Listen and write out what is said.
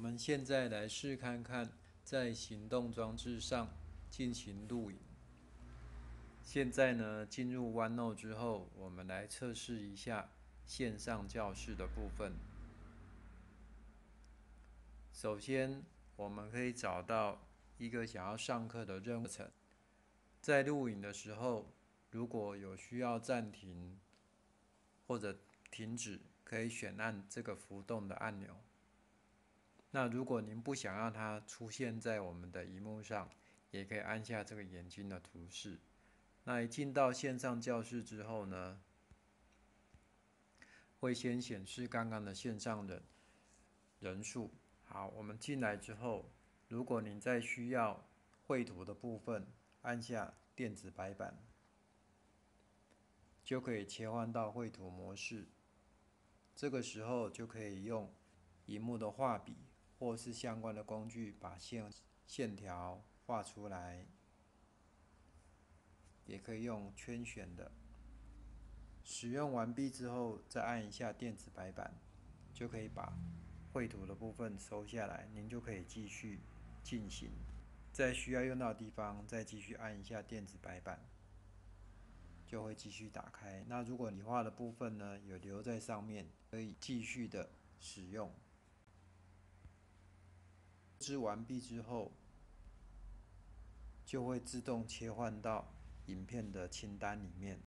们现在来试看看，在行动装置上进行录影。现在呢，进入 OneNote 之后，我们来测试一下线上教室的部分。首先，我们可以找到一个想要上课的任务层。在录影的时候，如果有需要暂停或者停止，可以选按这个浮动的按钮。那如果您不想让它出现在我们的萤幕上，也可以按下这个眼睛的图示。那一进到线上教室之后呢，会先显示刚刚的线上的人数。好，我们进来之后，如果您在需要绘图的部分，按下电子白板，就可以切换到绘图模式。这个时候就可以用萤幕的画笔或是相关的工具把线条画出来，也可以用圈选的。使用完毕之后，再按一下电子白板，就可以把绘图的部分收下来，您就可以继续进行。在需要用到的地方，再继续按一下电子白板，就会继续打开。那如果你画的部分呢，有留在上面，可以继续的使用。布置完毕之后，就会自动切换到影片的清单里面。